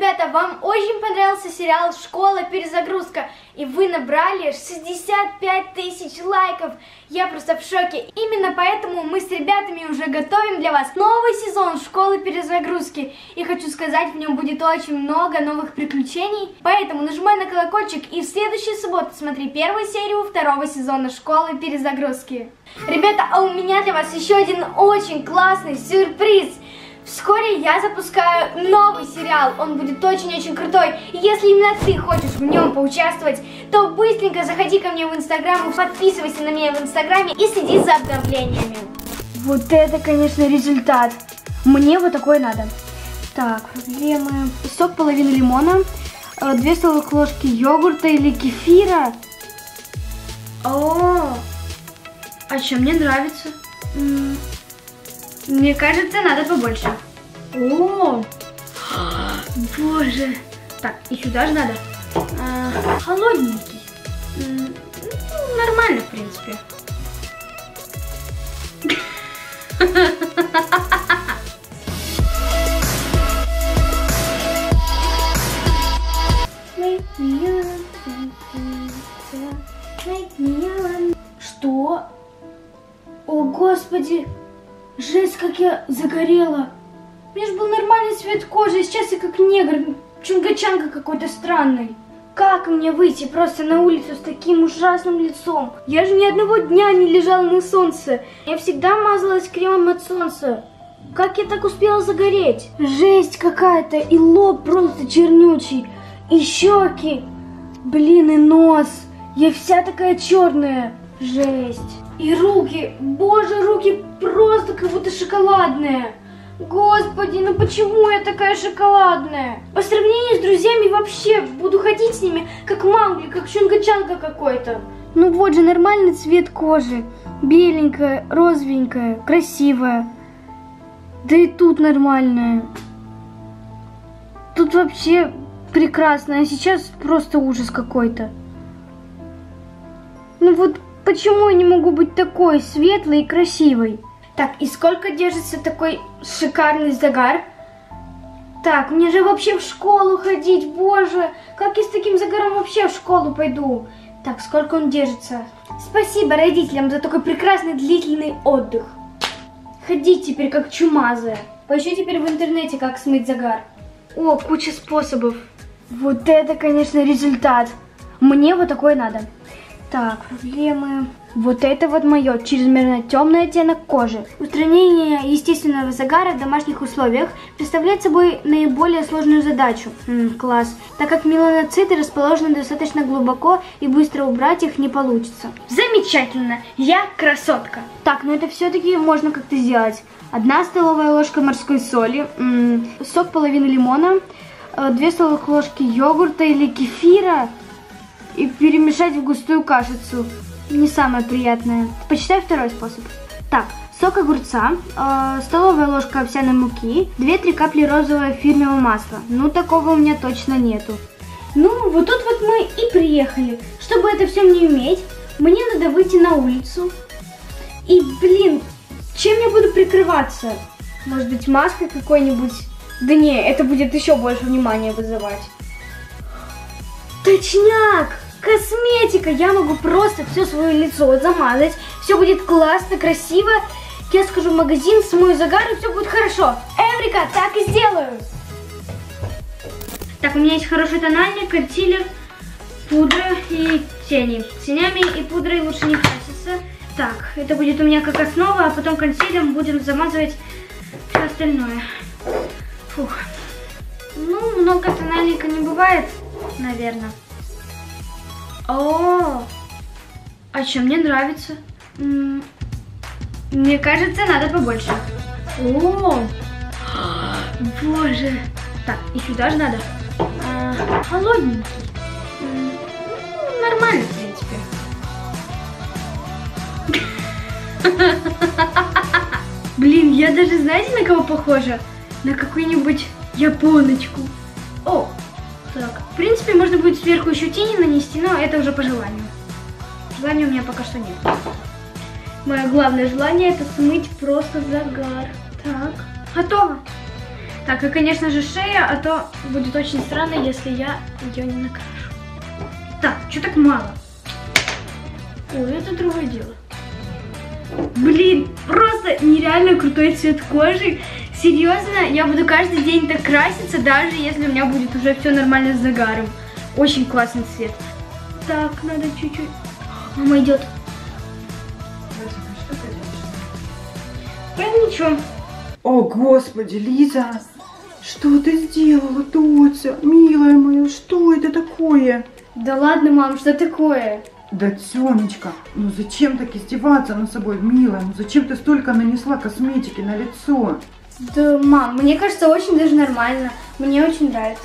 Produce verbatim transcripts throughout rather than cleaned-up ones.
ребята, вам очень понравился сериал «Школа. Перезагрузка», и вы набрали шестьдесят пять тысяч лайков. Я просто в шоке. Именно поэтому мы с ребятами уже готовим для вас новый сезон «Школы. Перезагрузки». И хочу сказать, в нем будет очень много новых приключений. Поэтому нажимай на колокольчик и в следующую субботу смотри первую серию второго сезона «Школы. Перезагрузки». Ребята, а у меня для вас еще один очень классный сюрприз. Вскоре я запускаю новый сериал, он будет очень-очень крутой. И если именно ты хочешь в нем поучаствовать, то быстренько заходи ко мне в Инстаграм, подписывайся на меня в Инстаграме и следи за обновлениями. Вот это, конечно, результат. Мне вот такой надо. Так, проблемы. Сок половины лимона, две столовых ложки йогурта или кефира. О, а что, мне нравится. Мне кажется, надо побольше. О, боже. Так, и сюда же надо. А, холодненький. Ну, нормально, в принципе. Что? О, Господи! Жесть, как я загорела. У меня же был нормальный цвет кожи, а сейчас я как негр, чунгачанка какой-то странный. Как мне выйти просто на улицу с таким ужасным лицом? Я же ни одного дня не лежала на солнце. Я всегда мазалась кремом от солнца. Как я так успела загореть? Жесть какая-то, и лоб просто чернючий, и щеки, блин, и нос. Я вся такая черная. Жесть. И руки, боже, руки просто как будто шоколадные. Господи, ну почему я такая шоколадная? По сравнению с друзьями вообще буду ходить с ними как Маугли, как чунгачанка какой-то. Ну вот же нормальный цвет кожи. Беленькая, розовенькая, красивая. Да и тут нормальная. Тут вообще прекрасно, а сейчас просто ужас какой-то. Ну вот почему я не могу быть такой светлой и красивой? Так, и сколько держится такой шикарный загар? Так, мне же вообще в школу ходить, боже, как я с таким загаром вообще в школу пойду? Так, сколько он держится? Спасибо родителям за такой прекрасный длительный отдых. Ходить теперь как чумазая. Поищу теперь в интернете, как смыть загар. О, куча способов. Вот это, конечно, результат. Мне вот такое надо. Так, проблемы. Вот это вот мое, чрезмерно темный оттенок кожи. Устранение естественного загара в домашних условиях представляет собой наиболее сложную задачу. М, класс. Так как меланоциты расположены достаточно глубоко и быстро убрать их не получится. Замечательно, я красотка. Так, ну это все-таки можно как-то сделать. Одна столовая ложка морской соли, м, сок половины лимона, две столовых ложки йогурта или кефира. И перемешать в густую кашицу. Не самое приятное. Почитай второй способ. Так, сок огурца, э, столовая ложка овсяной муки, две-три капли розового эфирного масла. Ну, такого у меня точно нету. Ну, вот тут вот мы и приехали. Чтобы это все не иметь, мне надо выйти на улицу. И, блин, чем я буду прикрываться? Может быть, маской какой-нибудь? Да не, это будет еще больше внимания вызывать. Точняк! Косметика! Я могу просто все свое лицо замазать. Все будет классно, красиво. Я схожу в магазин, смою загар, и все будет хорошо. Эврика, так и сделаю. Так, у меня есть хороший тональник, консилер, пудра и тени. С тенями и пудрой лучше не краситься. Так, это будет у меня как основа, а потом консилером будем замазывать все остальное. Фух. Ну, много тональника не бывает, наверное. О, а что, мне нравится. М-м, мне кажется, надо побольше. О, боже. Так, и сюда же надо. А, холодненький. М-м, ну, нормально, в принципе. Блин, я даже, знаете, на кого похожа? На какую-нибудь японочку. О. Так, в принципе, можно будет сверху еще тени нанести, но это уже по желанию. Желания у меня пока что нет. Мое главное желание — это смыть просто загар. Так, готово. Так, и, конечно же, шея, а то будет очень странно, если я ее не накрашу. Так, что так мало? Ой, это другое дело. Блин, просто нереально крутой цвет кожи. Серьезно, я буду каждый день так краситься, даже если у меня будет уже все нормально с загаром. Очень классный цвет. Так, надо чуть-чуть. Мама идет. Это ничего. О, Господи, Лиза, что ты сделала, Доця? Милая моя, что это такое? Да ладно, мам, что такое? Да, Тёмечка, ну зачем так издеваться над собой, милая? Ну зачем ты столько нанесла косметики на лицо? Да, мам, мне кажется, очень даже нормально. Мне очень нравится.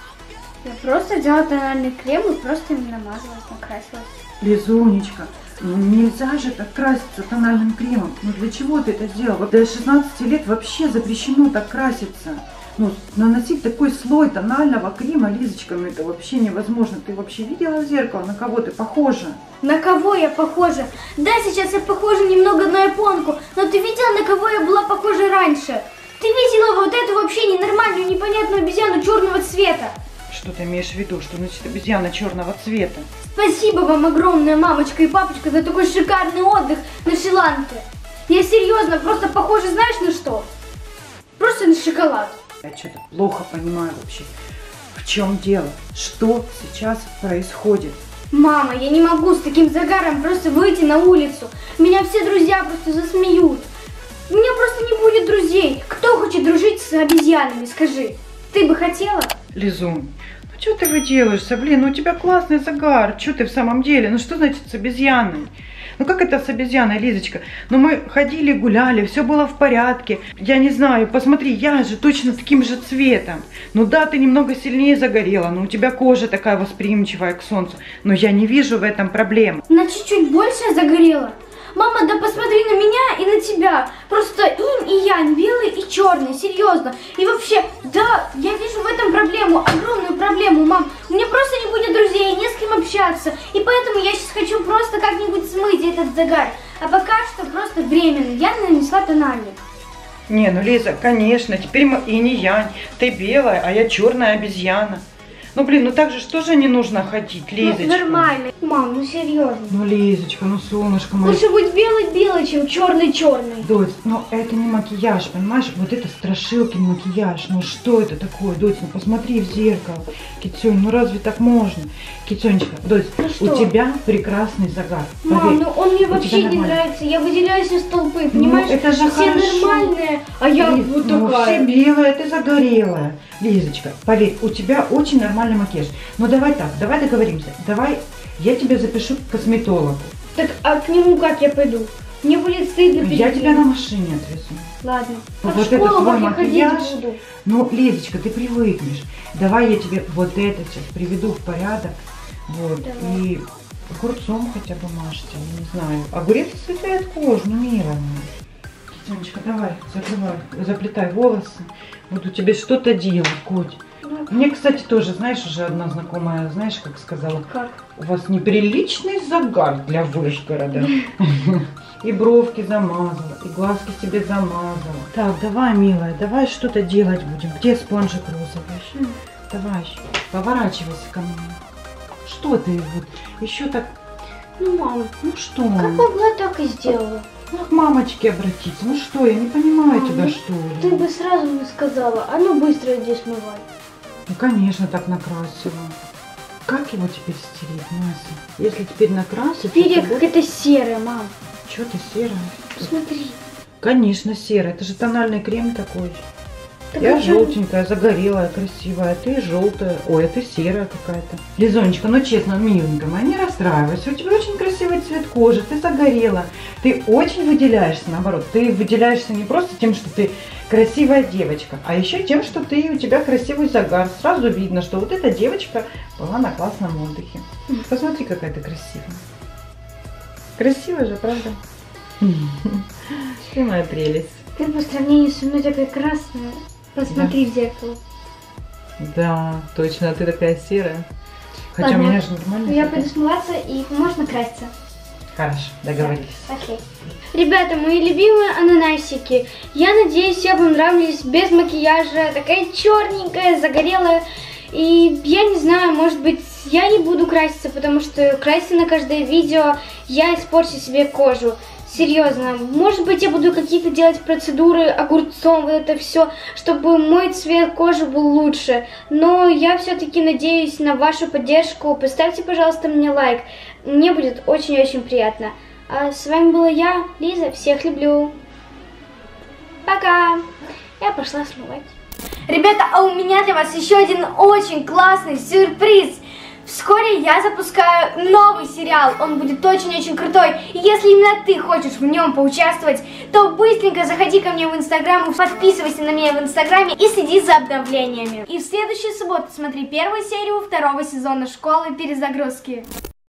Я просто взяла тональный крем и просто им намазалась, накрасилась. Лизунечка, ну нельзя же так краситься тональным кремом. Ну для чего ты это сделала? До шестнадцати лет вообще запрещено так краситься. Ну, наносить такой слой тонального крема, Лизочка, ну это вообще невозможно. Ты вообще видела в зеркало, на кого ты похожа? На кого я похожа? Да, сейчас я похожа немного на японку, но ты видела, на кого я была похожа раньше? Ты видела вот эту вообще ненормальную, непонятную обезьяну черного цвета? Что ты имеешь в виду? Что значит обезьяна черного цвета? Спасибо вам огромное, мамочка и папочка, за такой шикарный отдых на Шри-Ланке. Я серьезно, просто похожа, знаешь, на что? Просто на шоколад. Я что-то плохо понимаю вообще. В чем дело? Что сейчас происходит? Мама, я не могу с таким загаром просто выйти на улицу. Меня все друзья просто засмеют. У меня просто не будет друзей. Кто хочет дружить с обезьянами, скажи? Ты бы хотела? Лизун, ну что ты выделаешься? Блин, ну у тебя классный загар. Что ты в самом деле? Ну что значит с обезьяной? Ну как это с обезьяной, Лизочка? Ну мы ходили, гуляли, все было в порядке. Я не знаю, посмотри, я же точно таким же цветом. Ну да, ты немного сильнее загорела, но у тебя кожа такая восприимчивая к солнцу. Но я не вижу в этом проблем. На чуть-чуть больше я загорела. Мама, да посмотри на меня и на тебя. Просто инь и янь, белый и черный, серьезно. И вообще, да, я вижу в этом проблему, огромную проблему, мам. У меня просто не будет друзей, не с кем общаться. И поэтому я сейчас хочу просто как-нибудь смыть этот загар. А пока что просто временно. Я нанесла тональник. Не, ну Лиза, конечно, теперь мы инь и янь. Ты белая, а я черная обезьяна. Ну, блин, ну так же что же не нужно ходить, Лизочка? Ну, нормально. Мам, ну серьезно. Ну, Лизочка, ну, солнышко мое. Лучше быть белый-белый, чем черный-черный. Дочь, ну это не макияж, понимаешь? Вот это страшилкин макияж. Ну что это такое, Дочь? Ну посмотри в зеркало. Китюнь, ну разве так можно? Китюнечка, Дочь, ну, у тебя прекрасный загар. Мам, поверь. ну он мне У вообще тебя не нормально. нравится. Я выделяюсь из толпы, понимаешь? Ну, это же все хорошо. нормальные, а я Лиз, вот ну, такая. все белая, ты загорелая. Лизочка, поверь, у тебя очень нормальный макияж. Ну давай так, давай договоримся. Давай я тебя запишу к косметологу. Так, а к нему как я пойду? Мне будет стыдно перед Я ним. тебя на машине отвезу. Ладно. А Вот в это школу твой как я макияж. ходить буду? Ну, Лизочка, ты привыкнешь. Давай я тебе вот это сейчас приведу в порядок. Вот. Давай. И огурцом хотя бы мажьте, я не знаю. Огурец осветляет кожу, ну, милая. Сонечка, давай, закрывай, заплетай волосы. Буду тебе что-то делать, Коть. Ну, Мне, кстати, тоже, знаешь, уже одна знакомая, знаешь, как сказала, как? у вас неприличный загар для Вышгорода. И бровки замазала, и глазки себе замазала. Так, давай, милая, давай что-то делать будем. Где спонжик розовый? Давай, поворачивайся ко мне. Что ты вот еще так... Ну, мама, Ну что? как могла, так и сделала. Ну, к мамочке обратиться. Ну что, я не понимаю Мам, тебя, ну, что ли? Ты бы сразу мне сказала, а ну быстро иди смывай. Ну, конечно, так накрасила. Как его теперь стереть, Мася? Если теперь накрасить... Теперь я это будет- какая-то серая, мам. Что ты серая? Посмотри. Конечно, серая. Это же тональный крем такой. Так Я а чё? желтенькая, загорелая, красивая. Ты желтая. Ой, а ты серая какая-то. Лизонечка, ну честно, миленькая моя, не расстраивайся. У тебя очень красивый цвет кожи. Ты загорела. Ты очень выделяешься, наоборот. Ты выделяешься не просто тем, что ты красивая девочка, а еще тем, что ты, у тебя красивый загар. Сразу видно, что вот эта девочка была на классном отдыхе. Посмотри, какая ты красивая. Красивая же, правда? Ты моя прелесть. Ты по сравнению со мной такая красная. Посмотри в зеркало. Да, точно, ты такая серая. Хотя Ладно, у меня же нормально. Я пойду смываться и можно краситься. Хорошо, договорились. Окей. Ребята, мои любимые ананасики, я надеюсь, я вам нравлюсь без макияжа, такая черненькая, загорелая. И я не знаю, может быть, я не буду краситься, потому что краситься на каждое видео я испорчу себе кожу. Серьезно, может быть, я буду какие-то делать процедуры огурцом, вот это все, чтобы мой цвет кожи был лучше. Но я все-таки надеюсь на вашу поддержку. Поставьте, пожалуйста, мне лайк. Мне будет очень-очень приятно. А с вами была я, Лиза. Всех люблю. Пока. Я пошла смывать. Ребята, а у меня для вас еще один очень классный сюрприз. Вскоре я запускаю новый сериал, он будет очень-очень крутой. И если именно ты хочешь в нем поучаствовать, то быстренько заходи ко мне в Инстаграм, подписывайся на меня в Инстаграме и следи за обновлениями. И в следующую субботу смотри первую серию второго сезона «Школы перезагрузки».